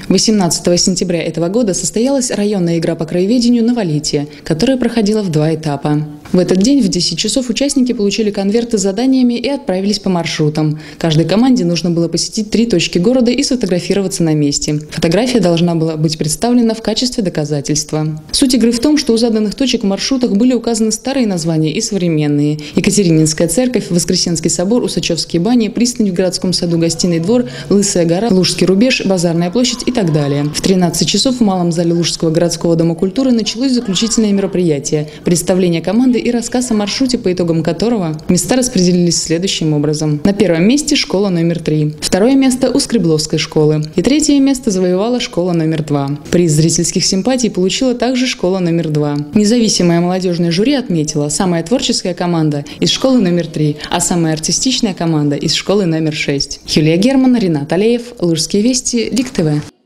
18 сентября этого года состоялась районная игра по краеведению «Новолетие», которая проходила в 2 этапа. В этот день в 10 часов участники получили конверты с заданиями и отправились по маршрутам. Каждой команде нужно было посетить 3 точки города и сфотографироваться на месте. Фотография должна была быть представлена в качестве доказательства. Суть игры в том, что у заданных точек в маршрутах были указаны старые названия и современные: Екатерининская церковь, Воскресенский собор, Усачевские бани, пристань в городском саду, Гостиный двор, Лысая гора, Лужский рубеж, Базарная площадь и так далее. В 13 часов в Малом зале Лужского городского дома культуры началось заключительное мероприятие – представление команды и рассказ о маршруте, по итогам которого места распределились следующим образом. На первом месте школа номер 3, второе место у Скребловской школы и третье место завоевала школа номер 2. Приз зрительских симпатий получила также школа номер 2. Независимое молодежное жюри отметило: самая творческая команда из школы номер 3, а самая артистичная команда из школы номер 6. Юлия Герман, Ринат Алеев, Лужские вести, Лик ТВ.